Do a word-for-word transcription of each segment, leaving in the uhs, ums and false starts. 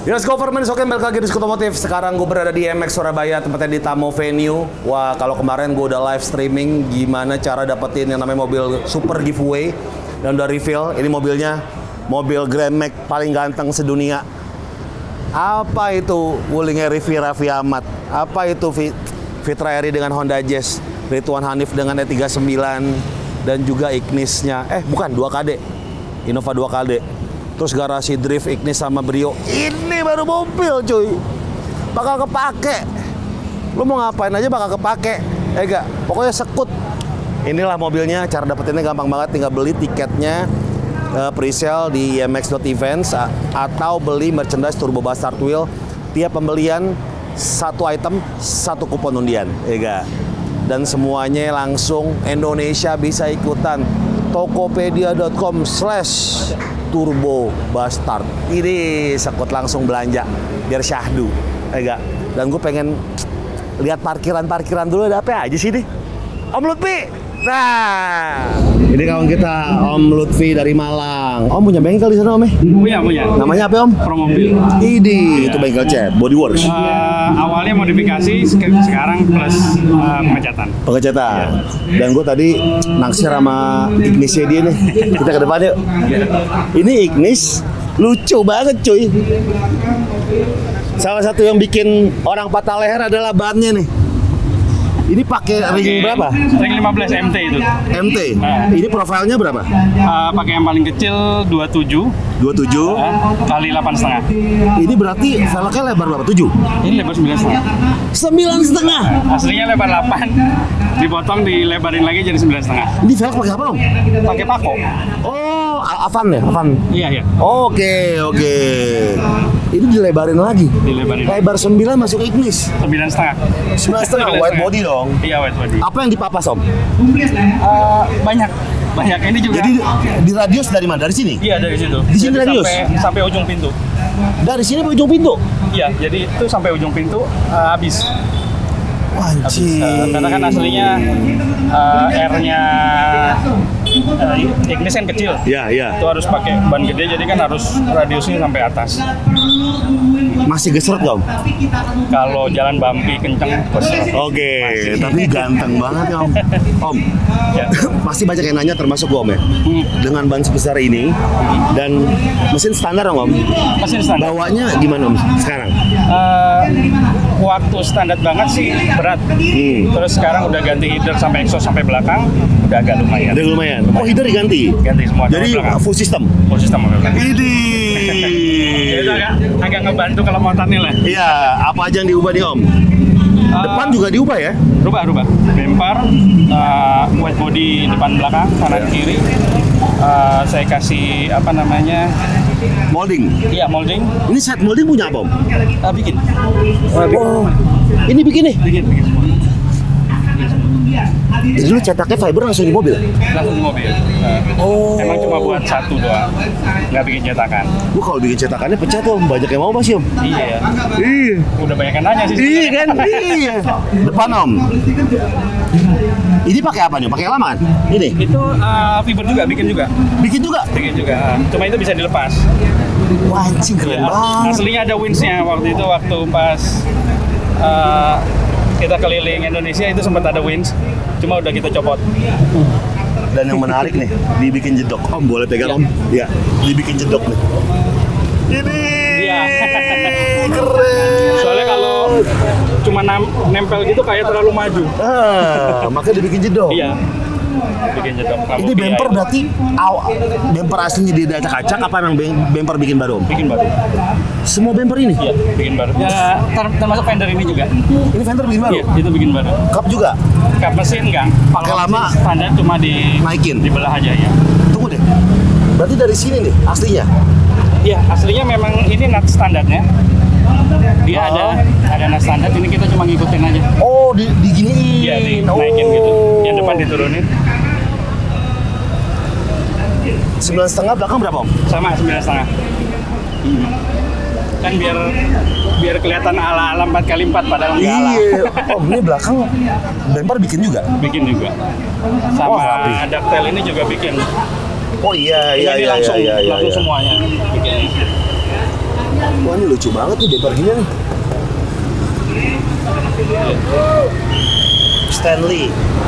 Yes, government oke, balik lagi di Otomotif. Sekarang gue berada di M X Surabaya, tempatnya di Tamo Venue. Wah, kalau kemarin gue udah live streaming gimana cara dapetin yang namanya mobil super giveaway dan udah reveal. Ini mobilnya mobil Grand Max paling ganteng sedunia. Apa itu wulingnya Riffi Raffi Ahmad? Apa itu Fitra Eri dengan Honda Jazz, Ridwan Hanif dengan E tiga puluh sembilan dan juga Ignisnya. Eh, bukan dua K D. Innova dua K D. Terus garasi drift Ignis sama Brio. Ini baru mobil cuy, bakal kepake. Lu mau ngapain aja bakal kepake. Eh gak, pokoknya sekut. Inilah mobilnya, cara dapetinnya gampang banget. Tinggal beli tiketnya uh, pre-sale di i m x dot events atau beli merchandise Turbo Bastard Wheel. Tiap pembelian satu item, satu kupon undian. Eh gak. Dan semuanya langsung Indonesia bisa ikutan. Tokopedia dot com slash Turbo Bastard. Ini sekut langsung belanja biar syahdu, enggak. Dan gue pengen lihat parkiran-parkiran dulu, ada apa aja sih nih, Om Lutfi. Nah, ini kawan kita Om Lutfi dari Malang. Om punya bengkel di sana, Om? Punya, punya. Namanya apa, Om? Promobil. Ini itu bengkel cat, Bodyworks. Uh, awalnya modifikasi, sekarang plus uh, pengecatan. Pengecatan. Dan gue tadi naksir sama Ignisnya dia nih. Kita ke depan yuk. Ini Ignis lucu banget, cuy. Salah satu yang bikin orang patah leher adalah bannya nih. Ini pakai ring berapa? Ring lima belas M T itu. M T. Nah. Ini profilnya berapa? Uh, pakai yang paling kecil dua puluh tujuh. dua puluh tujuh uh, kali delapan setengah. Ini berarti velgnya lebar berapa? tujuh? Ini lebar sembilan setengah. sembilan setengah. Aslinya lebar delapan, dipotong dilebarin lagi jadi sembilan setengah. Ini velg pakai apa, Om? Pakai Pako. Oh, Avan ya? Avan. Iya, iya. Oke, oke. Ini dilebarin lagi. Dilebarin. Lebar sembilan masuk Ignis. sembilan setengah. sembilan setengah white body dong. Iya, white body. Apa yang dipapas, Om? Uh, banyak. Banyak ini juga. Jadi di radius dari mana? Dari sini? Iya, dari situ. Di sini radius? Sampai, sampai ujung pintu. Dari sini sampai ujung pintu? Iya, jadi itu sampai ujung pintu uh, habis. Wajib. Uh, karena kan aslinya uh, R-nya uh, Ignis kan kecil. Iya, iya. Itu harus pakai ban gede, jadi kan harus radiusnya sampai atas. Masih gesrut dong? Kalau jalan bumpy kenceng, gesrut. Oke, tapi ganteng banget ya, Om. Om, Ya. pasti banyak yang nanya termasuk gue, Om ya. Hmm. Dengan ban sebesar ini dan mesin standar dong, Om. Mesin standar. Bawanya gimana, Om, sekarang? Uh, waktu standar banget sih berat. Hmm. Terus sekarang udah ganti header sampai exhaust sampai belakang, udah agak lumayan. Udah lumayan. Oh, header diganti? Ganti semua. Jadi full system? Full system. Ini. Ya, itu agak, agak ngebantu kelempotannya lah. Iya, apa aja yang diubah nih, Om? Depan Uh, juga diubah ya? Rubah, rubah. Bumper, uh, white body depan belakang, kanan kiri. Uh, saya kasih apa namanya? Molding? Iya, molding. Ini set molding punya apa, Om? Uh, bikin. Oh, ini bikin nih? Bikin, bikin semua. Jadi lu cetaknya fiber langsung di mobil? Langsung di mobil. Uh, Oh. Emang cuma buat satu doang, nggak bikin cetakan. Gua kalau bikin cetakannya pecah tuh, banyak yang mau pasti, Om. Iya ya. Iya. Udah banyak yang nanya sih. Iya kan? Iya. Depan, Om. Ini pakai apa nih? Pakai lama kan? Ini? Itu uh, fiber juga, bikin juga. Bikin juga? Bikin juga. Cuma itu bisa dilepas. Wah, anjing keren Ya, banget. aslinya ada winch-nya waktu itu, waktu pas uh, kita keliling Indonesia itu sempat ada winch. Cuma udah kita copot. Dan yang menarik nih, dibikin jedok. Om, boleh pegang, Om? Iya, dibikin jedok nih. Ini Iya. keren. Soalnya kalau cuma nempel gitu kayak terlalu maju. Ah, makanya dibikin jedok. Iya. Bikin jedok. Ini bumper berarti aw, bumper aslinya dia acak-acak apa emang bumper bikin baru, Om? Bikin baru. Semua bumper ini? Iya, bikin baru. Ya, ter- termasuk fender ini juga. Ini fender bikin baru? Iya, itu bikin baru. Kap juga? Kap mesin enggak. Pakai Kalau lama? standar cuma di Naikin? dibelah aja ya. Tunggu deh. Berarti dari sini nih aslinya? Iya, aslinya memang ini nut standarnya. Dia Oh. ada ada nut standar, ini kita cuma ngikutin aja. Oh, di diginiin. Iya, dinaikin oh. gitu. Yang depan diturunin. Sembilan setengah, belakang berapa, Om? Sama sembilan setengah. Hmm. Kan biar biar kelihatan ala-ala empat kali empat padahal enggak ala. Iya. Om, ini belakang bumper bikin juga? Bikin juga. Sama Wah, rapi. ductile ini juga bikin. Oh iya, iya, Ini iya, langsung iya, iya, langsung iya. semuanya bikin. Wah ini lucu banget nih bumper gini nih. Stanley.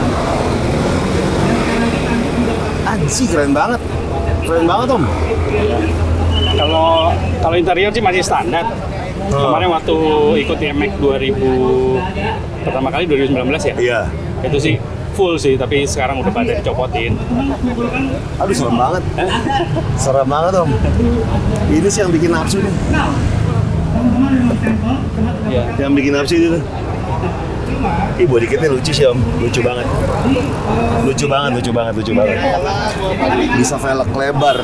Anjir keren banget. Keren banget Om. Kalau kalau interior sih masih standar. Oh. Kemarin waktu ikut I M X dua ribu pertama kali dua ribu sembilan belas ya. Iya. Itu sih full sih, tapi sekarang udah pada dicopotin. Aduh serem banget. Serem banget Om. Ini sih yang bikin nafsu nih. Ya. Yang bikin nafsu itu. Ih body kitnya lucu sih Om, lucu banget. Lucu banget, lucu banget, lucu banget. Bisa velg lebar.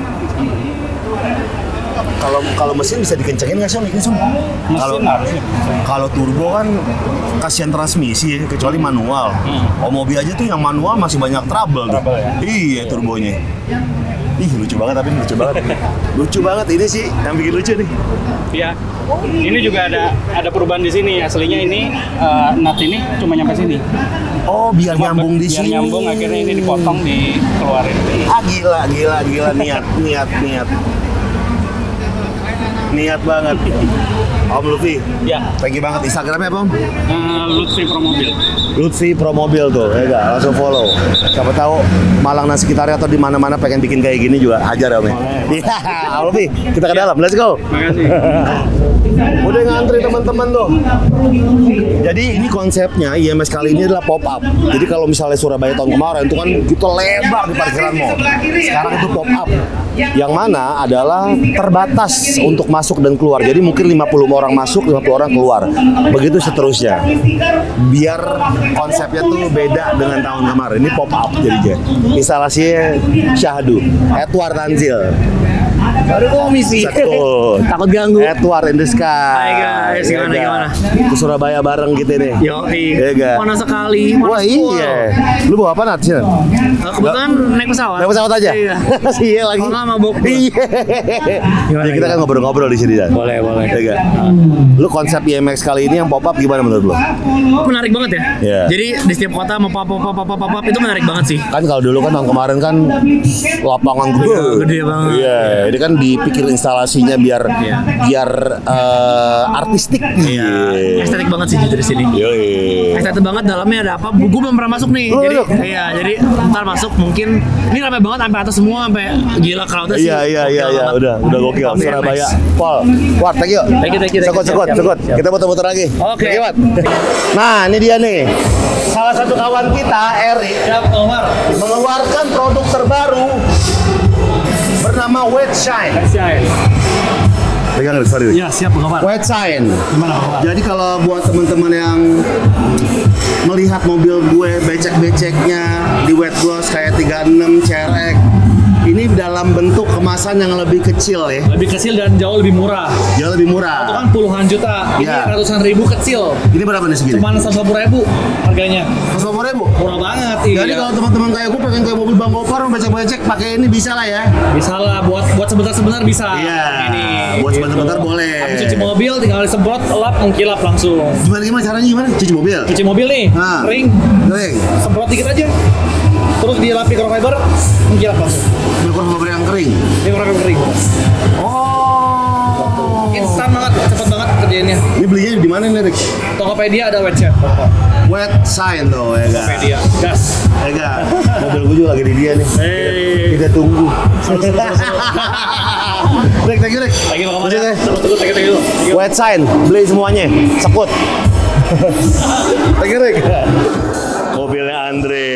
Kalau kalau mesin bisa dikencengin nggak sih Om? Om? Kalau kalau turbo kan kasihan transmisi ya, kecuali manual. Hmm. Oh mobil aja tuh yang manual masih banyak trouble. Trouble ya? Iya turbonya. Ih lucu banget tapi lucu banget. Lucu banget ini sih yang bikin lucu nih. Iya. Ini juga ada ada perubahan di sini. Aslinya ini uh, nut ini cuma nyampe sini. Oh biar Cuma nyambung di biar sini. Biar nyambung akhirnya ini dipotong dikeluarin. Ah gila gila gila niat niat niat. Niat banget. Om Lutfi. Ya. Thank you banget. Instagramnya apa Om? Uh, Lutfi Promobil. Lutfi Promobil tuh, ya gak? Langsung follow. Siapa tahu Malang dan sekitarnya atau di mana-mana pengen bikin kayak gini juga ajar Om ya. Iya, Om Lutfi, kita ke dalam. Let's go. Makasih. Udah ngantri teman-teman tuh. Jadi ini konsepnya I M X kali ini adalah pop up. Jadi kalau misalnya Surabaya tahun kemarin itu kan gitu lebar di parkiran mall. Sekarang itu pop up. Yang mana adalah terbatas untuk masuk dan keluar. Jadi mungkin lima puluh orang masuk, lima puluh orang keluar. Begitu seterusnya. Biar konsepnya tuh beda dengan tahun kemarin. Ini pop up jadinya. Instalasinya Syahdu, Edward Tanzil. Baru komisi. Satu. Takut ganggu. Edward in the Sky. Hai guys, gimana Ya, gimana? Ke Surabaya bareng gitu nih. Yo, Iya gak? panas sekali. Wah iya. Lu bawa apa Nat? Sini. Kebetulan naik pesawat. Naik pesawat aja? Iya. Iya lagi. Kalau nggak mabuk. Iya. Gimana, Ya, kita kan gimana? ngobrol-ngobrol di sini Dan. Boleh, boleh. Iya gak? Lu konsep I M X kali ini yang pop up gimana menurut lu? Menarik banget ya. Iya. Jadi di setiap kota mau pop pop pop pop pop pop itu menarik banget sih. Kan kalau dulu kan tahun kemarin kan lapangan gede. Iya, gede banget. Iya, ini kan dipikir instalasinya biar Iya. biar eh, artistik. Iya. Estetik banget sih jujur di sini. Yoi. Estetik banget, dalamnya ada apa? Gue belum pernah masuk nih. Oh, jadi iya. iya, jadi ntar masuk mungkin ini ramai banget sampai atas semua sampai gila crowdnya sih. Iya iya iya Gokil iya banget. udah udah gokil Oke, Surabaya. next. Pol. Wah, thank you. Thank you, thank you, thank you. Sekut sekut Siap, sekut. siap. Kita muter-muter lagi. Oke. Thank you, Mat. Nah, ini dia nih. Salah satu kawan kita, Erik, Siap, Omar. mengeluarkan produk terbaru bernama Wet Shine. Siap. Pegang dulu, sorry. Iya, siap, Omar. Wet Shine. Gimana, Omar? Jadi kalau buat teman-teman yang melihat mobil gue becek-beceknya di wet gloss kayak tiga puluh enam C R X, ini dalam bentuk kemasan yang lebih kecil ya. Lebih kecil dan jauh lebih murah. Jauh lebih Itu murah. kan puluhan juta, ini Iya. ratusan ribu kecil. Ini berapa nih segini? Cuma seratus lima puluh ribu harganya. seratus lima puluh ribu. Murah banget. Jadi Iya. kalau teman-teman kayak gue pengen kayak mobil Bang Gopar becek-becek pakai ini bisa lah ya. Bisa lah, buat buat sebentar-sebentar bisa. Iya. Ini. Buat sebentar-sebentar boleh. Habis cuci mobil tinggal disemprot, lap, mengkilap langsung. Gimana gimana caranya gimana? Cuci mobil. Cuci mobil nih, Nah. kering, Kering. semprot dikit aja. Terus dilap microfiber, mengkilap langsung. Mobil yang kering. Microfiber kering. Oh. Instan banget, cepet banget kerjainnya. Ini belinya di mana nih, Rick? Tokopedia ada website. Wet Shine tuh, ya ga? Tokopedia, gas. Ya ga? Mobil gue juga lagi di dia nih. Hey. Kita tunggu. Rick, thank you, Rick. Lagi mau Lanjut, kemana? ya. Terus terus lagi lagi dulu. Wet Shine, beli semuanya. Sekut. Thank you, Rick. Mobilnya Andre.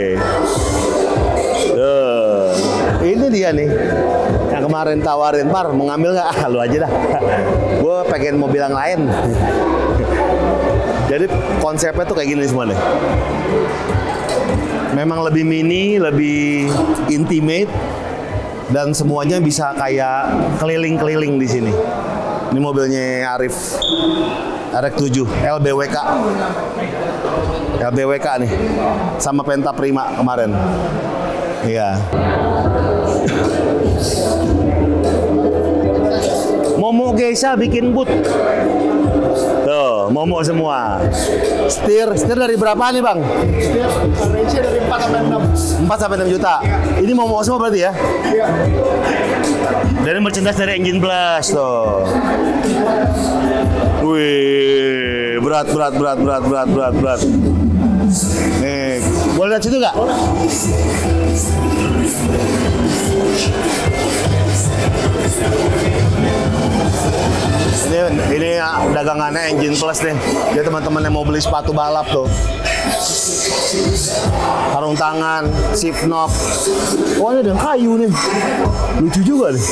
Tuh. Ini dia nih. Yang kemarin tawarin, Par, mau ngambil nggak? Ah, lu aja dah. Gue pengen mobil yang lain. Jadi konsepnya tuh kayak gini semua nih. Memang lebih mini, lebih intimate, dan semuanya bisa kayak keliling-keliling di sini. Ini mobilnya Arif, R X tujuh, L B W K. L B W K nih, sama Penta Prima kemarin. Iya. Momo Geisha bikin boot. Tuh, Momo semua. Setir, setir dari berapa nih bang? Setir range dari empat sampai enam. empat sampai enam juta. Ini Momo semua berarti ya? Iya. Dari merchandise dari Engine Plus tuh. Wih, berat, berat, berat, berat, berat, berat, berat. Nih, boleh lihat situ nggak? Ini, ini dagangannya Engine Plus nih. Jadi teman-teman yang mau beli sepatu balap tuh. Sarung tangan, shift knob. Oh ini ada yang kayu nih. Lucu juga nih.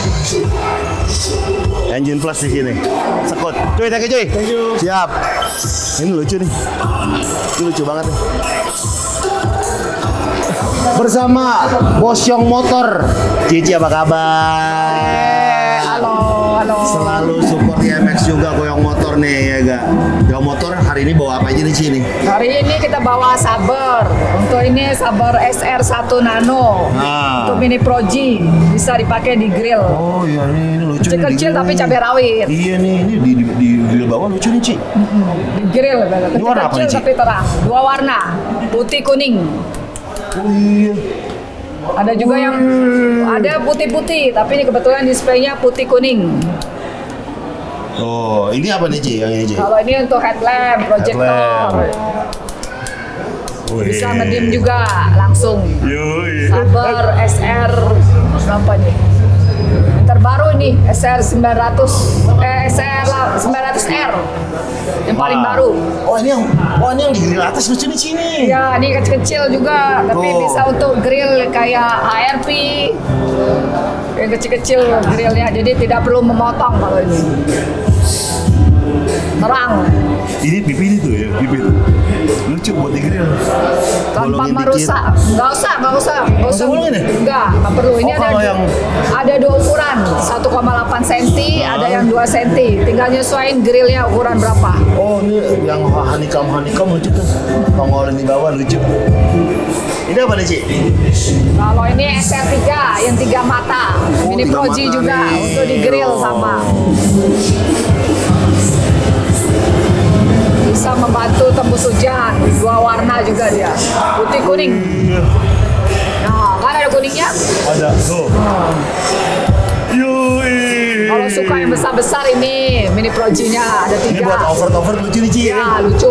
Engine Plus di sini. Sekut. Cuy, thank you cuy. Thank you. Siap. Ini lucu nih. Ini lucu banget nih. Bersama Bosyong Motor. Cici apa kabar? Halo, halo. Selalu support I M X juga Goyong Motor nih ya gak? Goyong Motor hari ini bawa apa aja nih sini? Hari ini kita bawa Saber. Untuk ini Saber S R satu Nano. Nah. Untuk Mini Pro G bisa dipakai di grill. Oh iya ini, ini lucu nih. Kecil di grill tapi nih. cabai rawit. Iya nih, ini di, di, di grill bawah lucu nih Ci. Di grill, Ini warna apa kecil nih, Ci? tapi terang. Dua warna, putih kuning. Oh iya. Ada juga yang ada putih-putih, tapi ini kebetulan displaynya putih kuning. Oh ini apa nih Ci? Yang ini Ci? Kalau ini untuk headlamp, projector. Headlamp. Bisa ngedim juga langsung. Yoi. Saber S R berapa nih? Terbaru ini S R sembilan ratus eh S R sembilan ratus R yang paling Wah. baru. Oh ini yang, oh ini yang di grill atas lucu nih sini. Ya, ini kecil-kecil juga, tapi Oh. bisa untuk grill kayak H R V yang kecil-kecil grillnya, jadi tidak perlu memotong kalau ini. Terang, Ini pipi ini tuh ya, pipi tuh. Lucu buat di grill. tanpa Bolongin merusak. Nggak usah, nggak usah, nggak usah. bolongin ya? Enggak, nggak perlu. Ini Oh, ada kalau du- yang- ada dua ukuran, satu koma delapan senti, Ah. ada yang dua senti. Tinggal nyesuaiin grillnya ukuran berapa. Oh ini yang honeycomb honeycomb lucu tuh. Tongolin di bawah lucu. Ini apa nih Ci? Kalau ini S R tiga yang tiga mata, Oh, ini tiga Pro G mata juga nih. untuk di grill Oh. sama. Bisa membantu tembus hujan, dua warna juga dia, putih kuning. Nah, kan ada kuningnya. Ada tuh. Yoi. Kalau suka yang besar-besar ini mini Pro G-nya ada Ini buat tiga. over-over lucu nih Ci. Ya, lucu.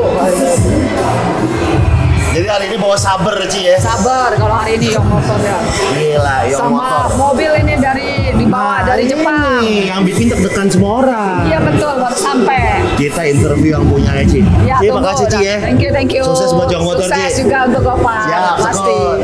Jadi hari ini bawa Saber Ci ya. Sabar kalau hari ini yang motornya. Gila, yang Sama motor. mobil ini dari dibawa dari Nah, Jepang. ini yang bikin deg-degan semua orang. Iya betul, baru sampai. Kita interview yang punya Ci. Ya, Ci, tunggu, makasih Ci dah. ya. Thank you, thank you. Sukses buat Goyong Motor Ci. Sukses juga untuk Gopal. Siap, pasti. sekut.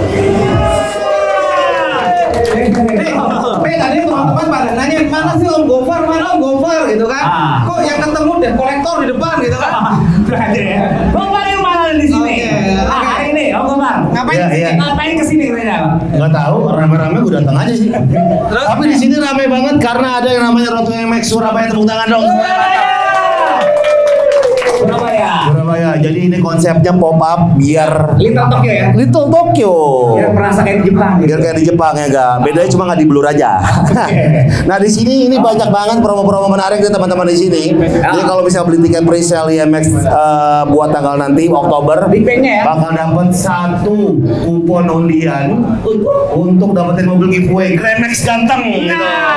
Eh tadi teman-teman pada nanya mana sih Om Gofar, mana Om Gofar gitu kan? Ah. Kok yang ketemu deh kolektor di depan gitu kan? Gopar yang mana di sini? Oke, Ah, oke. hari ini, Om Gopar. Ngapain Iya, di iya. sini? Ngapain kesini katanya? Nggak tahu, rame-rame gue datang aja sih. Tapi di sini rame banget karena ada yang namanya Roto M X Surabaya. Tepuk tangan dong. Surabaya. Surabaya. Jadi ini konsepnya pop up biar Little Tokyo ya? Little Tokyo. Biar merasa kayak di Jepang gitu. Biar kayak di Jepang ya gak? Bedanya cuma nggak di blur aja. Nah di sini ini banyak banget promo-promo menarik nih teman-teman di sini. Jadi kalau bisa beli tiket pre-sale I M X eh, buat tanggal nanti Oktober, Big Bang-nya ya? bakal dapat satu kupon undian untuk dapetin mobil giveaway Grand Max ganteng. Gitu.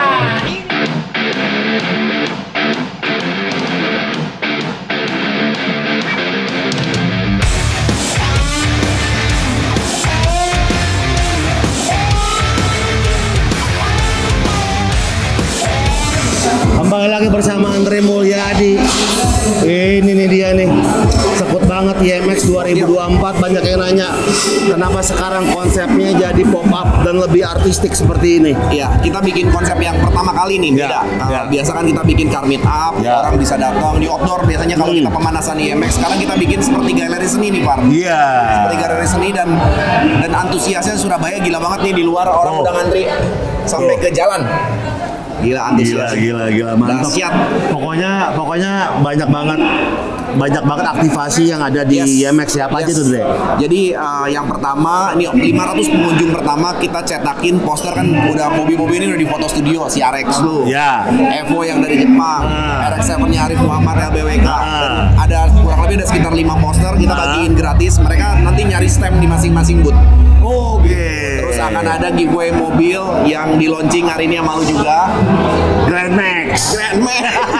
Kembali lagi bersama Andre Mulyadi. Ini nih dia nih. Sekut banget I M X dua ribu dua puluh empat. Banyak yang nanya kenapa sekarang konsepnya jadi pop up dan lebih artistik seperti ini. Iya, kita bikin konsep yang pertama kali nih, Ya, beda. Nah, ya. Biasa kan kita bikin car meet up, Ya. orang bisa datang di outdoor. Biasanya kalau Hmm. kita pemanasan I M X, sekarang kita bikin seperti galeri seni nih, Far. Iya. Seperti galeri seni dan dan antusiasnya Surabaya gila banget nih di luar, orang Oh. udah ngantri sampai Oh. ke jalan. Gila Gila, antusias. gila, gila, mantap. Dahsyat. Pokoknya, pokoknya banyak banget, banyak banget aktivasi yang ada di Yes. I M X. Siapa aja Yes. tuh, Dre? Jadi uh, yang pertama, ini lima ratus pengunjung pertama kita cetakin poster kan udah mobil-mobil ini udah di foto studio si R X lu. Ya. Evo yang dari Jepang, Ah. R X sevennya Arif Muhammad L B W K. Ah. Ada kurang lebih ada sekitar lima poster kita bagiin gratis. Mereka nanti nyari stamp di masing-masing booth. Oke. Terus akan ada giveaway mobil yang di launching hari ini sama lu juga. Grand Max. Grand Max.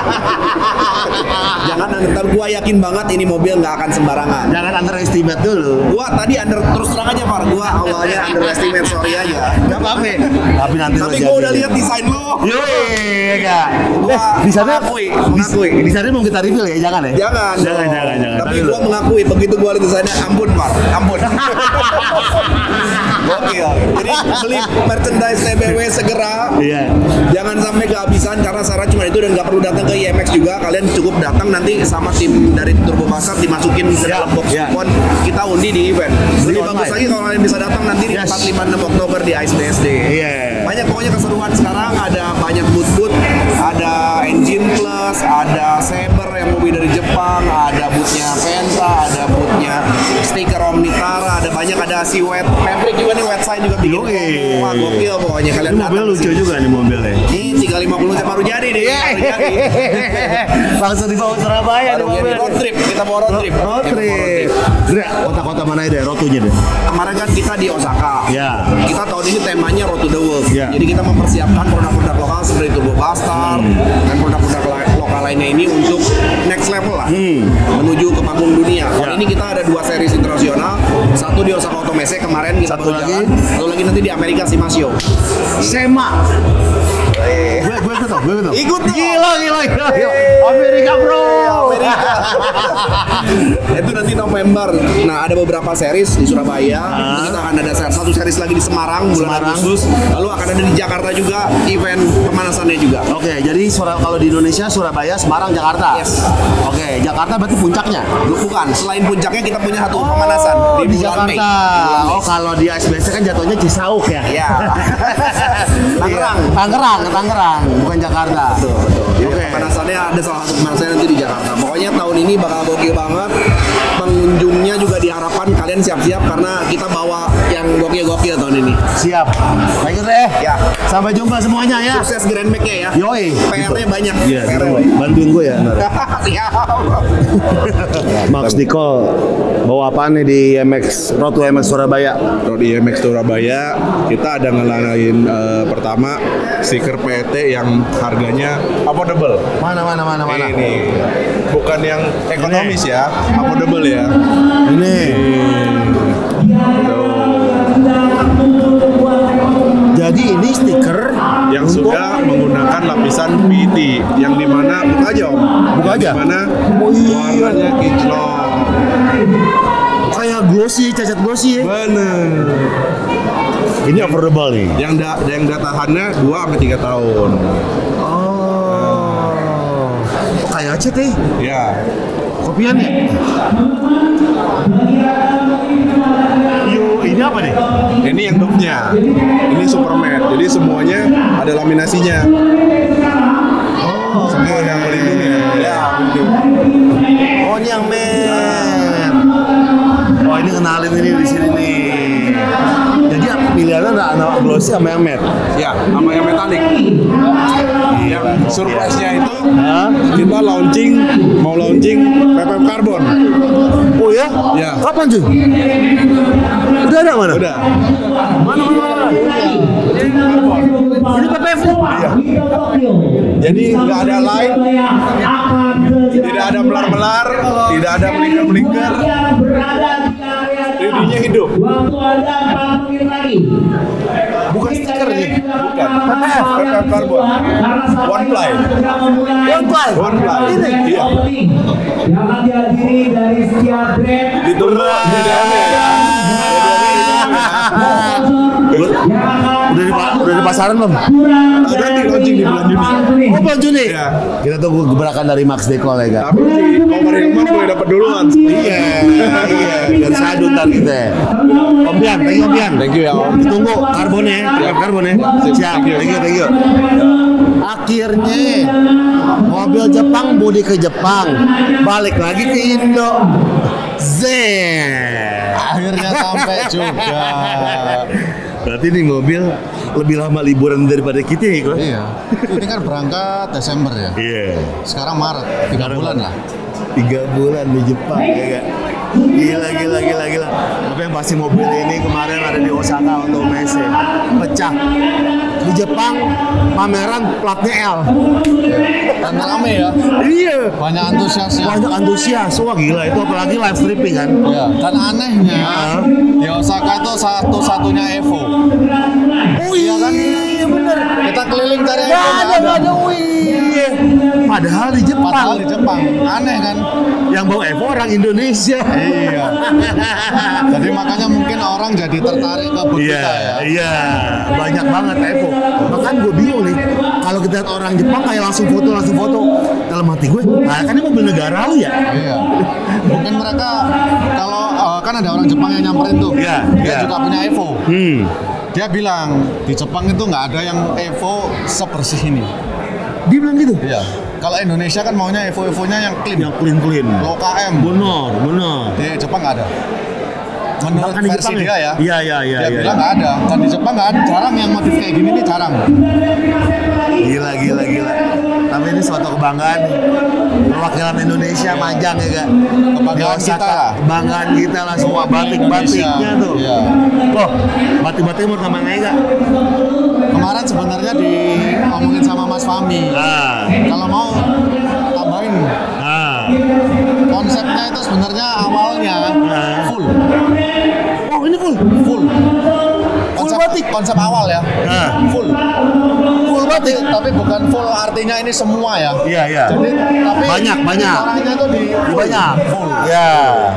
Jangan ntar gua yakin banget ini mobil nggak akan sembarangan. Jangan underestimate dulu. Gua tadi under terus terang aja Far, gua awalnya underestimate, sorry aja. Gak apa-apa. Tapi nanti Tapi lo gua udah jadi. lihat desain lu. Yoi, enggak. Gua di sana mengakui, di, mengakui. di sana mau kita reveal ya, jangan ya? Jangan, Jangan, dong. jangan, jangan. Tapi Tapi gua lo- mengakui begitu gua lihat desainnya, ampun Far, ampun. Gokil. Jadi beli merchandise T B W segera. Iya. Jangan sampai kehabisan karena syarat cuma itu dan nggak perlu datang ke I M X juga. Kalian cukup datang nanti sama tim dari Turbo Pasar dimasukin ke dalam box ya. kupon, kita undi di event. Lebih Beli bagus online. lagi kalau kalian bisa datang nanti di Yes. empat lima enam Oktober di I S B S D. Iya. Banyak pokoknya keseruan sekarang, ada banyak booth-booth, ada Engine Plus, ada Saber yang mobil dari Jepang, ada booth-nya Penta, ada booth-nya stiker Omnitara, ada banyak, ada si Wet Maverick juga nih, Wet Sign juga bikin Yoi. promo. Wah, gokil pokoknya kalian Ini mobil datang lucu kesini. juga nih mobilnya. Ini tiga lima puluh baru jadi deh, baru jadi. Langsung dibawa Surabaya Baru nih jadi mobil. road trip, kita bawa road trip. Road Kita bawa trip. Dre, kota-kota mana deh rotunya deh? Kemarin kan kita di Osaka. Ya. Kita tahun ini temanya Road to the World. Ya. Jadi kita mempersiapkan produk-produk lokal seperti Turbo Bastard dan produk-produk la- lokal lainnya ini untuk next level lah, menuju ke panggung dunia. Tahun Ya. ini kita ada dua series internasional, satu di Osaka Automesse kemarin kita Satu baru lagi? jalan, satu lagi nanti di Amerika Simasio. Sema. Gue gue ikut dong, gue ikut dong. Ikut dong. Gila, gila, gila, gila. Amerika bro. Amerika. Itu nanti November. Nah, ada beberapa series di Surabaya. Nanti kita akan ada ser- satu series lagi di Semarang bulan Semarang. Agustus. Lalu akan ada di Jakarta juga event pemanasannya juga. Oke, jadi Sura- kalau di Indonesia Surabaya, Semarang, Jakarta. Yes. Oke, Jakarta berarti puncaknya. Bukan, selain puncaknya kita punya satu pemanasan Oh, di, di bulan Mei. Jakarta. Bulan Mei. Oh, kalau di S B S kan jatuhnya Cisauk ya. Iya. Tangerang. Iya. Tangerang, ke Tangerang, bukan Jakarta. Betul, betul. Jadi Oke. pemanasannya ada salah satu pemanasannya nanti di Jakarta. Pokoknya tahun ini bakal gokil banget. Pengunjungnya juga diharapkan kalian siap-siap karena kita bawa yang gokil-gokil tahun ini. Siap. Baik deh. Ya. Sampai jumpa semuanya ya. Sukses Grand Max-nya ya. Yoi. P R-nya banyak. Iya, P R-nya gitu. banyak. Bantuin gue ya. Siap. Max Diko bawa apaan nih di I M X Road to I M X Surabaya? Road I M X Surabaya kita ada ngelanain eh, pertama stiker P E T yang harganya affordable. Mana mana mana mana. Ini bukan yang ekonomis ya, affordable ya. Ini. Jadi ini stiker Yang untuk- sudah menggunakan lapisan P E T yang dimana buka aja om, Buka aja? Yang dimana Oh, iya. warnanya kinclong. kayak glossy, cacat glossy ya. Bener. Ini affordable nih. Yang da yang datahannya dua sampai tiga tahun. Oh. Oh, kayak aja teh. Ya. Kopian ya? Yo, ini apa nih? Ini yang dopnya. Ini super matte. Jadi semuanya ada laminasinya. Oh, Semua ada pelindungnya. Ya, betul. Oh, ini yang matte. Oh, ini kenalin ini di sini nih. Jadi pilihannya ada anak glossy sama yang matte. Ya, sama yang metalik. Yang surprise-nya itu Hah? kita launching, mau launching P P F Carbon. Oh ya? Ya. Kapan cuy? Udah ada mana? Udah. Mana mana mana? Ini P P F. Iya. Jadi nggak ada light, tidak ada melar-melar, tidak ada melingkar-melingkar. tiga D-nya hidup. Bukan stiker nih. Bukan. P P F, P P F Carbon. One ply. One ply. One ply. Ini. Iya. yang akan dihadiri dari sekian brand Ditunggu di D M ya. Udah di udah di pasaran belum? Nanti launching di bulan Juni. Oh, bulan Juni. Iya. Kita tunggu gebrakan dari Max Decol ya, Kak. Tapi si Komar yang mampu ya dapat duluan. Iya, iya. Dan saya ntar kita. Om Bian, thank you Om Bian. Thank you ya Om. Ditunggu karbonnya, ya. karbonnya. Siap, Thank you. thank you, thank you. Akhirnya mobil Jepang bodi ke Jepang, balik lagi ke Indo. Zen. Akhirnya sampai juga. Berarti nih mobil lebih lama liburan daripada kita ya, Ko? Iya. Ini kan berangkat Desember ya. Iya. Sekarang Maret, tiga bulan lah. Tiga bulan di Jepang ya gak? Gila, gila, gila, gila. Tapi yang pasti mobil ini kemarin ada di Osaka untuk Messe. Pecah. Di Jepang, pameran platnya L. Dan rame ya. Iya. Banyak antusiasnya. Banyak antusias. Wah gila, itu apalagi live stripping kan. Iya. Dan anehnya, uh. di Osaka itu satu-satunya Evo. Oh iya kan? Iya bener. Kita keliling cari Evo. Gak ada, gak ada. Wih. Padahal di Jepang. Padahal di Jepang. Aneh kan? Yang bawa Evo orang Indonesia. Iya. Jadi makanya mungkin orang jadi tertarik ke booth iya, kita ya. Iya, banyak banget Evo. Makanya gue bingung nih, kalau kita lihat orang Jepang kayak langsung foto, langsung foto. Dalam hati gue, nah kan ini mobil negara lu ya. Iya. Mungkin mereka kalau uh, kan ada orang Jepang yang nyamperin tuh. Iya. Dia iya. juga punya Evo. Hmm. Dia bilang di Jepang itu nggak ada yang Evo sebersih ini. Dia bilang gitu? Iya. Kalau Indonesia kan maunya Evo-Evonya yang clean. Yang clean-clean. Low K M. Benar, benar. Di Jepang nggak ada. Menurut Bahkan versi di dia ya. Iya, iya, iya. Dia iya. bilang nggak ada. Dan di Jepang nggak ada. Jarang yang motif kayak gini nih, jarang. Gila, gila, gila. Tapi ini suatu kebanggaan nih. Perwakilan Indonesia iya. Majang ya kak. Kebanggaan kita lah. Kebanggaan kita lah semua batik-batiknya tuh. Iya. Loh, batik-batiknya mau kemana ya kak? Kemarin sebenarnya diomongin sama Mas Fahmi. Nah. Kalau mau tambahin. Nah. Konsepnya itu sebenarnya awalnya nah. full. Oh ini full? Full. Full Konsep, batik? Konsep awal ya. Nah. Full. Full batik. Tapi bukan full artinya ini semua ya. Iya iya. Jadi tapi banyak banyak. Orangnya itu di full. Banyak. Full. Ya.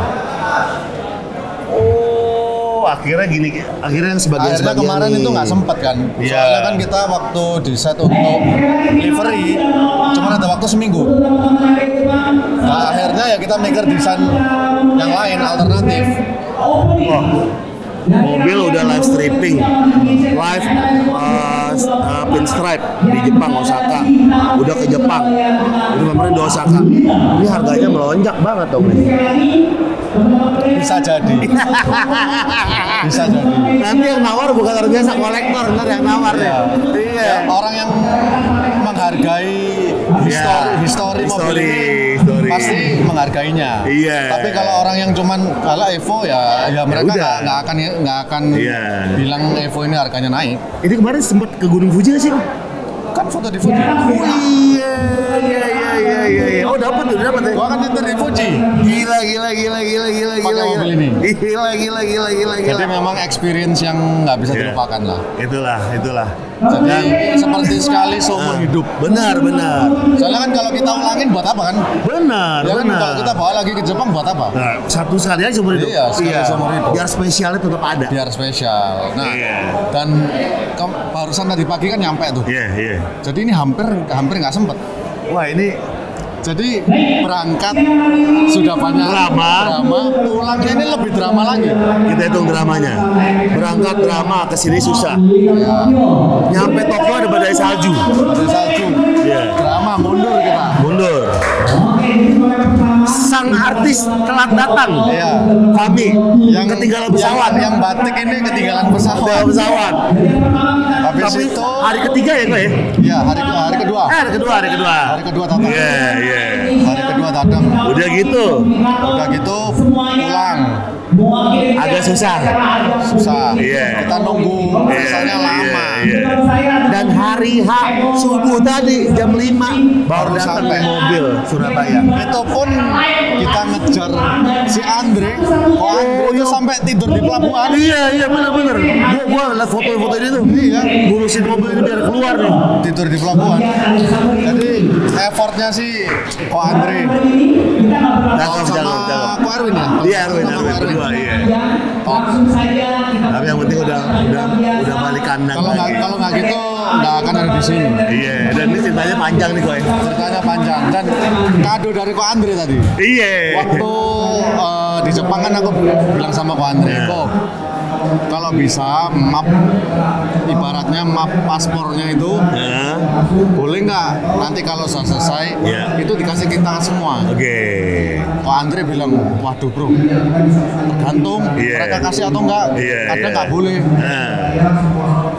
Akhirnya gini, akhirnya sebagian akhirnya sebagian kemarin nih. Itu nggak sempet kan, yeah. Soalnya kan kita waktu di set untuk livery cuma ada waktu seminggu. Nah, akhirnya ya kita mikir desain yang lain alternatif. Wah, mobil udah live stripping, live uh, uh, pinstripe di Jepang Osaka, udah ke Jepang, udah kemarin di Osaka. Ini harganya melonjak banget dong ini. Bisa jadi. Bisa jadi. Nanti yang nawar bukan orang biasa kolektor, ntar yang nawar ya. Iya. Ya, orang yang menghargai histori, ya. histori mobil ini history. pasti menghargainya. Iya. Tapi kalau orang yang cuman kalau Evo ya, ya mereka nggak nggak akan nggak akan iya. bilang Evo ini harganya naik. Ini kemarin sempat ke Gunung Fuji nggak sih? Kan foto di Fuji. Oh, iya, iya, iya, iya, iya. Oh dapat tuh, dapat ya. Gua kan nyetir di Fuji. Gila, gila, gila, gila, gila, Pakai gila. mobil ini. Gila, gila, gila, gila, gila. Jadi memang experience yang nggak bisa yeah. dilupakan lah. Itulah, itulah. Jadi Dan, seperti sekali seumur uh, hidup. Benar, benar. Soalnya kan kalau kita ulangin buat apa kan? Benar, ya, benar. Kalau kita bawa lagi ke Jepang buat apa? Nah, satu sekali aja seumur hidup. Iya, sekali iya. seumur hidup. Biar spesialnya tetap ada. Biar spesial. Nah, yeah. dan ke- barusan tadi pagi kan nyampe tuh. Iya, yeah, iya. Yeah. Jadi ini hampir hampir nggak sempet. Wah ini. Jadi berangkat sudah banyak drama, drama, pulangnya ini lebih drama lagi. Kita hitung dramanya. Berangkat drama, kesini susah. Ya. Nyampe Tokyo ada badai salju. Badai salju. Yeah. Drama mundur kita. Mundur. Sang artis telat datang. Iya. Kami yang ketinggalan pesawat. Yang, yang batik ini ketinggalan pesawat. Ketinggalan pesawat. Habis Tapi itu hari ketiga ya kok ya? Iya, hari hari kedua. Eh, hari kedua, hari kedua. Hari kedua datang. Iya, yeah, iya. Yeah. Hari kedua datang. Udah gitu. Udah gitu pulang. Agak susah. Susah. Iya. Yeah. Kita nunggu misalnya yeah, lama. Yeah, yeah. Dan hari H subuh tadi jam lima baru datang sampai mobil Surabaya. Itu pun kita ngejar si Andre. Kok Andre oh, itu sampai tidur di pelabuhan? Iya, iya benar-benar. Gua gua lihat foto-foto ini tuh. Iya. Ngurusin mobil ini biar keluar nih. Tidur di pelabuhan. Jadi effortnya sih Ko Andre. Cakep, cakep, cakep. Ko Erwin ya? Iya, Erwin, Erwin berdua, iya. Tapi yang penting udah udah udah balik kandang kalau lagi. Kalau nggak gitu nggak akan ada di sini. Iya, dan ini ceritanya panjang nih, Koy. Ceritanya panjang dan kado dari Ko Andre tadi. Iya. Waktu uh, di Jepang kan aku bilang sama Ko Andre, yeah. Ko, kalau bisa map ibaratnya map paspornya itu yeah. boleh nggak nanti kalau sudah selesai yeah. itu dikasih kita semua. Oke. Okay. Ko Andre bilang, waduh bro, tergantung yeah. mereka kasih atau enggak, yeah, kadang nggak yeah. boleh. Yeah.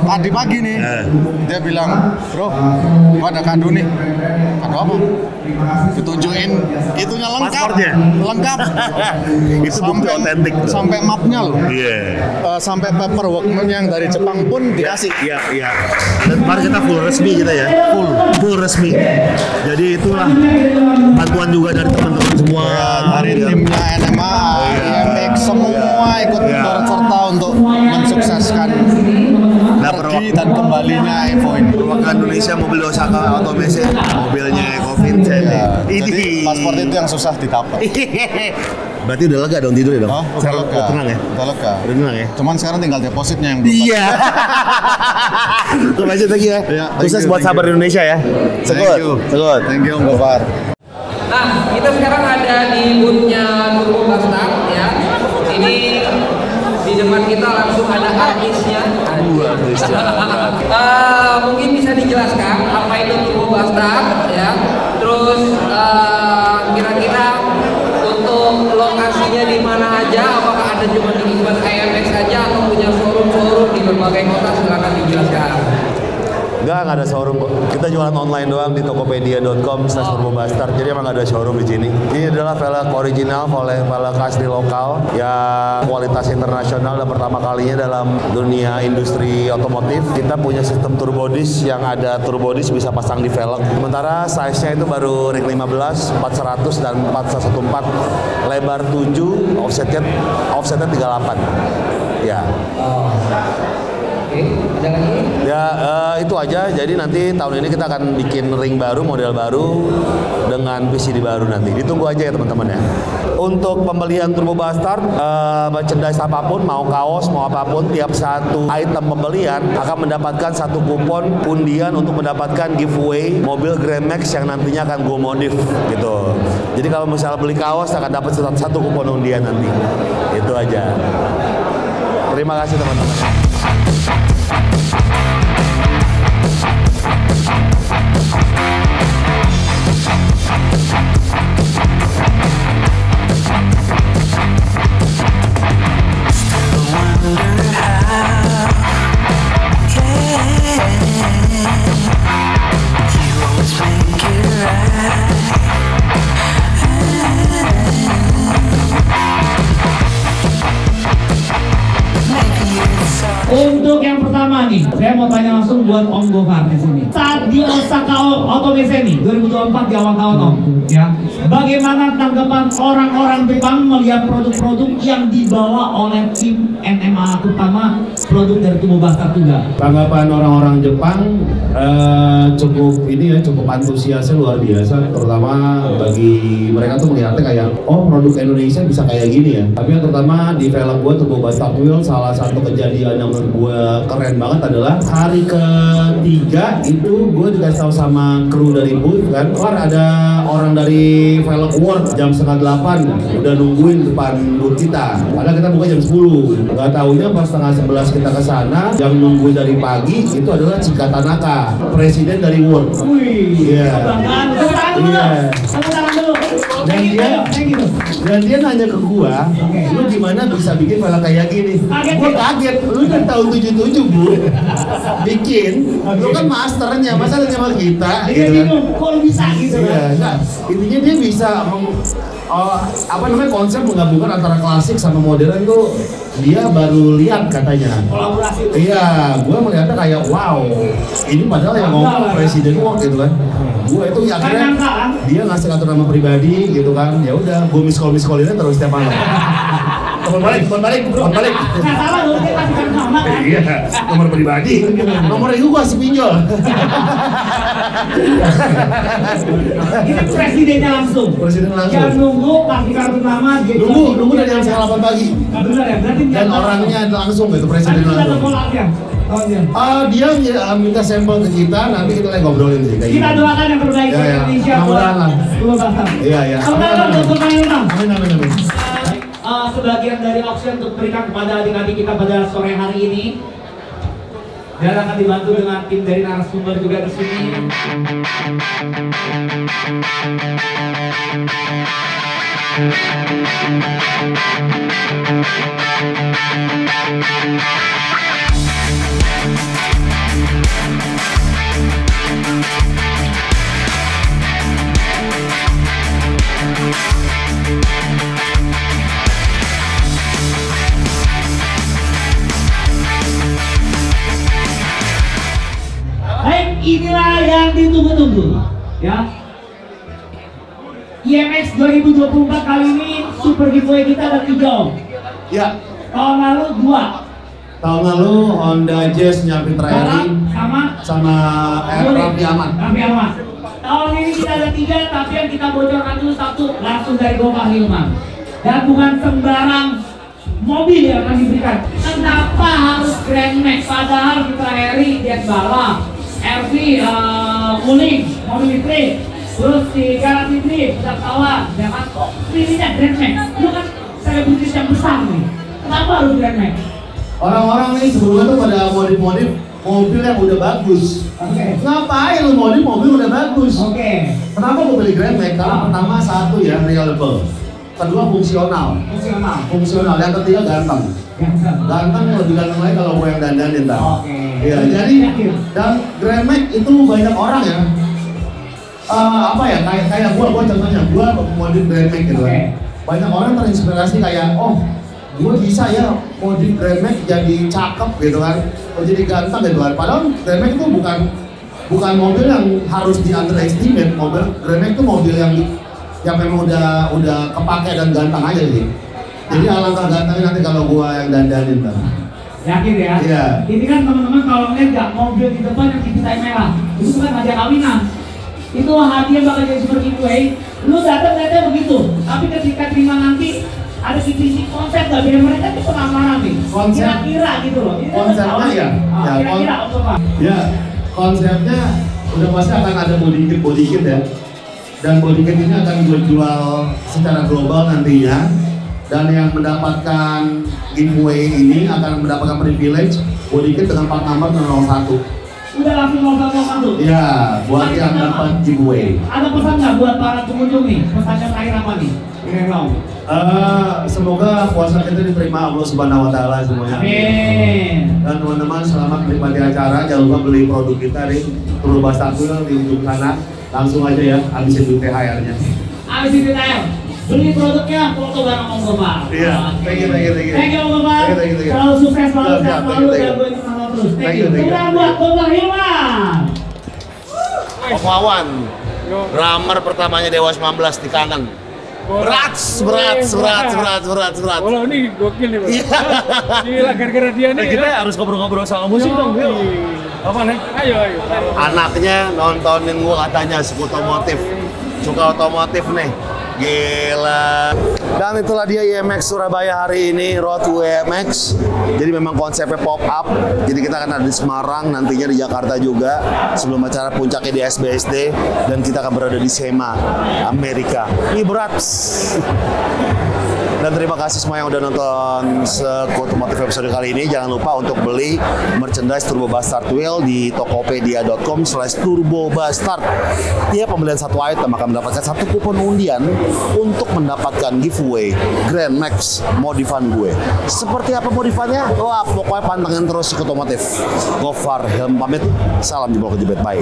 tadi pagi nih, Eh. dia bilang, bro, gua ada kado nih. Kado apa? Ditunjukin, itunya lengkap. Pasportnya? Lengkap. Itu bukti otentik tuh. Sampai mapnya loh. Iya. Eh, sampai paperwork yang dari Jepang pun dikasih. Iya, iya. Dan kemarin kita full resmi kita ya. Full, full resmi. Jadi itulah bantuan juga dari teman-teman semua. Ya, dari Iya. timnya N M A, I M X, semua ikut Iya. turut serta untuk mensukseskan Nah, pergi dan kembalinya Evo ini. Perwakilan Indonesia mobil Osaka Automesse, mobilnya Eko Vincent. Ya, Ini. jadi paspor itu yang susah didapat. Berarti udah lega dong tidur ya dong? Oh, udah Sekarang lega. udah tenang ya? Udah lega. Udah tenang ya? Cuman sekarang tinggal depositnya yang belum. Iya. Terima kasih lagi ya. Ya, thank Sukses you, buat thank sabar you. Indonesia ya. Thank Sekut. you. Sekut. Thank you Om Gofar. Nah, kita sekarang ada di booth-nya Turbo Bastard ya. Ini di depan kita langsung ada artisnya. Dua artisnya. Eh, mungkin bisa dijelaskan apa itu Turbo Bastard ya. Terus eh, kira-kira untuk lokasinya di mana aja? Apakah ada cuma di event I M X aja atau punya showroom-showroom di berbagai kota? Silakan dijelaskan. Enggak, nggak ada showroom kok. Kita jualan online doang di tokopedia dot com slash turbo bastard. Jadi emang nggak ada showroom di sini. Ini adalah velg original, velg velg asli lokal yang kualitas internasional dan pertama kalinya dalam dunia industri otomotif. Kita punya sistem turbo disc yang ada turbo disc bisa pasang di velg. Sementara size-nya itu baru ring lima belas, empat seratus dan empat seratus empat, lebar tujuh, offsetnya offsetnya tiga puluh delapan. Ya. Oke, ada lagi? Ya eh, itu aja. Jadi nanti tahun ini kita akan bikin ring baru, model baru dengan V C D baru nanti. Ditunggu aja ya teman-teman ya. Untuk pembelian Turbo Bastard, eh, merchandise apapun, mau kaos, mau apapun, tiap satu item pembelian akan mendapatkan satu kupon undian untuk mendapatkan giveaway mobil Grand Max yang nantinya akan go modif gitu. Jadi kalau misalnya beli kaos akan dapat satu, satu kupon undian nanti. Itu aja. Terima kasih teman-teman. Untuk yang pertama nih, saya mau tanya langsung buat Om Gofar di sini. Saat di Osaka Automesse nih, dua ribu dua puluh empat di awal tahun Om, ya. Bagaimana tanggapan orang-orang Jepang melihat produk-produk yang dibawa oleh tim N M A, terutama produk dari Turbo Bastard juga? Tanggapan orang-orang Jepang eh, cukup ini ya, cukup antusiasnya luar biasa, terutama bagi mereka tuh melihatnya kayak, oh produk Indonesia bisa kayak gini ya. Tapi yang terutama di velg gue Turbo Bastard Wheel, salah satu kejadian yang menurut gue keren banget adalah hari ketiga itu gue dikasih tahu sama kru dari booth kan, keluar ada orang dari Velg World jam setengah delapan udah nungguin depan booth kita. Padahal kita buka jam sepuluh. Gak taunya pas setengah sebelas kita ke sana, yang nunggu dari pagi itu adalah Chika Tanaka, presiden dari World. Wih, Iya. kebanggaan. Tepuk tangan dulu, Iya. tepuk tangan dulu. Dan Thank you, dia, thank you. dan dia nanya ke gua, lu gimana bisa bikin velg kayak gini? Gua kaget, lu kan tahun tujuh puluh tujuh bu, bikin, lu kan masternya, masa nanya sama kita? Dia Gitu kan? bingung, kok lu bisa gitu Iya, kan? nah, intinya dia bisa meng- oh, apa namanya konsep menggabungkan antara klasik sama modern tuh dia baru lihat katanya. Kolaborasi. Iya, gue melihatnya kayak wow, ini padahal yang ngomong presiden Wong gitu kan. Gue itu ya akhirnya dia ngasih kartu nama pribadi gitu kan. Ya udah, gue miskol miskolinnya terus setiap malam. Telepon balik, telepon balik, telepon balik. Nggak salah dong, dia kasih kartu nama kan? Iya, nomor pribadi. Nomor itu gue kasih pinjol. Ini presidennya langsung. Presiden langsung. Jangan nunggu kasih kartu nama dia. Nunggu, nunggu dari jam setengah delapan pagi. Benar ya, berarti Dan orangnya langsung gitu, presiden Nanti kita langsung. telepon lagi ya. Oh, iya. Ah, dia ya, minta sampel ke kita, nanti kita lagi ngobrolin sih kayak Kita gitu. doakan yang terbaik Ya, buat ya. Indonesia buat Mudah-mudahan lah. Turbo Bastard. Iya, iya. Tepuk tangan untuk Turbo Bastard. Amin, amin, amin. Uh, sebagian dari opsi untuk berikan kepada adik-adik kita pada sore hari ini, dan akan dibantu dengan tim dari narasumber juga di sini. Baik, inilah yang ditunggu-tunggu, ya. I M X dua ribu dua puluh empat kali ini super giveaway kita ada tiga om. Ya. Tahun lalu dua. Tahun lalu Honda Jazz Nyapin Rally sama sama eh, Raffi Ahmad. Raffi Ahmad. Tahun ini kita ada tiga, tapi yang kita bocorkan dulu satu langsung dari Gofar Hilman. Dan bukan sembarang mobil yang akan diberikan. Kenapa harus Grand Max? Padahal kita Harry, Dian Bala, R V, uh, Wuling, mobil listrik, terus di Galaxy Drift, udah kawan, jangan kok pilihnya Grand Max. Lu kan selebritis yang besar nih. Kenapa harus Grand Max? Orang-orang nih sebelumnya tuh pada modif-modif mobil yang udah bagus. Oke. Okay. Ngapain lu modif mobil udah bagus? Oke. Okay. Kenapa gue beli Grand Max? Karena pertama satu ya reliable, kedua fungsional. Fungsional. Fungsional. Yang ketiga ganteng. Ganteng. Ganteng lebih ganteng lagi kalau gue yang dandanin tak. Oke. Okay. Iya. Jadi dan Grand Max itu banyak orang ya. Uh, apa ya kayak kayak gue, gue contohnya gue modif Grand Max gitu kan. Okay. Banyak orang terinspirasi kayak oh gue bisa ya modif Grand Max jadi cakep gitu kan, oh, jadi ganteng gitu kan. Padahal Grand Max itu bukan bukan mobil yang harus di underestimate. Mobil Grand Max itu mobil yang yang memang udah udah kepake dan ganteng aja sih. Jadi alangkah gantengnya nanti kalau gua yang dandanin kan. Yakin ya? Iya. Ini kan teman-teman kalau ngeliat gak mobil di depan yang dipitain merah, itu bukan hadiah kawinan. Itu hadiah bakal jadi super giveaway. Lu datang datang begitu, tapi ketika terima nanti ada kisi konsep gak biar mereka itu penasaran nih. Konsep kira-kira gitu loh. Ini konsepnya ya. Oh, ya kira-kira kon untuk apa? Ya, konsepnya udah pasti akan ada body kit body kit ya. Dan body kit ini akan gue jual secara global nantinya. Dan yang mendapatkan giveaway ini akan mendapatkan privilege body kit dengan part number nol satu. Udah langsung nol satu. Iya, buat yang dapat giveaway. Ada pesan nggak buat para pengunjung nih? Pesannya terakhir apa nih? Uh, semoga puasa kita diterima Allah Subhanahu Wa Taala semuanya. Amin. Dan teman-teman selamat menikmati acara. Jangan lupa beli produk kita nih, Turbo Bastard Wheel di ujung sana. Langsung aja ya, habisin dulu T H R-nya. Habisin T H R. Beli produknya, foto bareng Om Gofar. Iya. Thank you, thank you, thank you. Thank you Om Gofar. Selalu sukses, selalu sehat, selalu jagoin terus. Thank you. Tepuk buat Gofar Hilman. Om Wawan, drummer pertamanya Dewa sembilan belas di kangen. Berat, berat, berat, berat, berat, berat. Walau ini gokil nih, Bang. Gila, gara-gara dia nih. Kita harus ngobrol-ngobrol sama musik dong, Bil. Apa nih? Ayo, ayo. Anaknya nontonin gua katanya suka otomotif. Suka otomotif nih. Gila. Dan itulah dia I M X Surabaya hari ini, Road to I M X. Jadi memang konsepnya pop up. Jadi kita akan ada di Semarang, nantinya di Jakarta juga. Sebelum acara puncaknya di S B S D. Dan kita akan berada di SEMA, Amerika. Ini berat. Dan terima kasih semua yang udah nonton Sekut Otomotif episode kali ini. Jangan lupa untuk beli merchandise Turbo Bastard Wheel di tokopedia dot com slash turbo bastard. Tiap pembelian satu item akan mendapatkan satu kupon undian untuk mendapatkan giveaway Grand Max modifan gue. Seperti apa modifannya? Wah, pokoknya pantengin terus Sekut Otomotif. Gofar Hilman pamit. Salam jempol kejepit. Bye.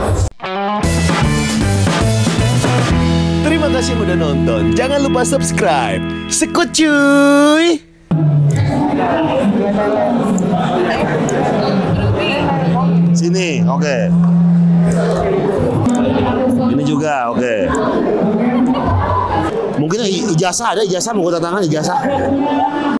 Terima kasih udah nonton. Jangan lupa subscribe. Sekut cuy. Sini, oke. Okay. Ini juga, oke. Okay. Mungkin ijazah ada, ijazah mau tanda tangan ijazah.